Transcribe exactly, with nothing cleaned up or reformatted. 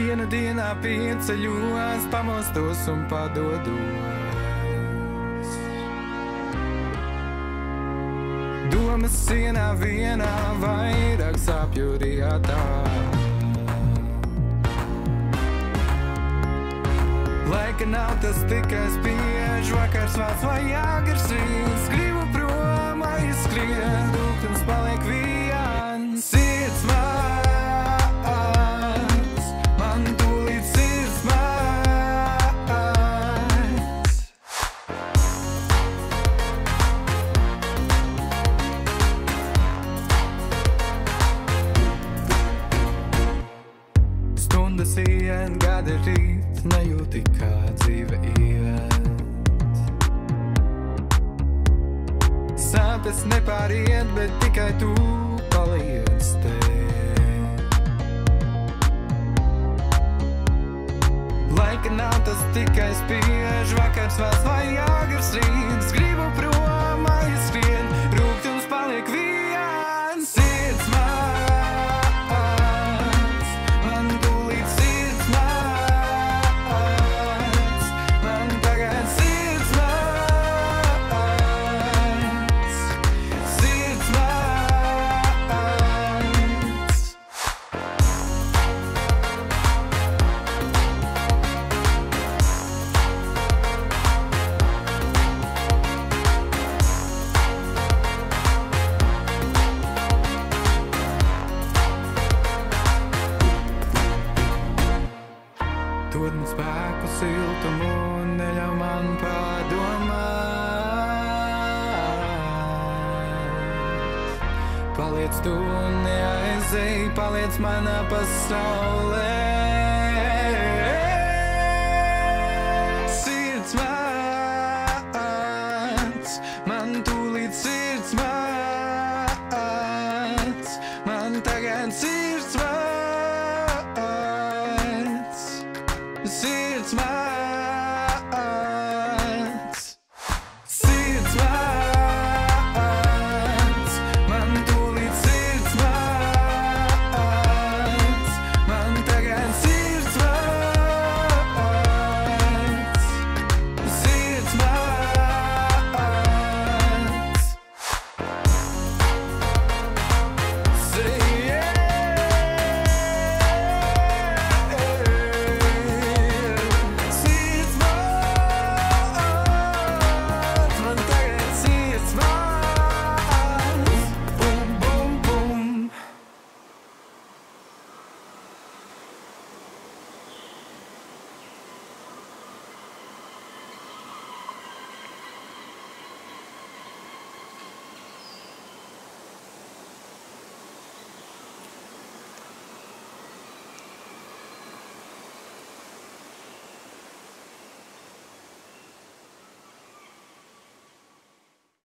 Viena dienā pieceļos, pamostos un padodos. Domas sienā vienā vairāk sāpju rietā. Laika nav tas tikai spiež, vakars vārds vai jāgars rīts. Gribu prom aizskrien, rūgtums paliek viens. Sirds mans, man tūlīt sirds mans. Stundas iet, gadi rīt, nejūti kā dzīve iet. Sāpes nepāriet, bet tikai tu paliec te. Laika nav tas tikai spiež, vakars vārds vai jāgars rīts. Gribu prom aizskrien, rūgtums paliek viens. Sirds mans, man tūlīt sirds mans. Man tagad sirds mans, sirds mans. Dod man spēku, siltumu, neļauj man padomāt. Paliec tu, neaizej, paliec manā pasaulē.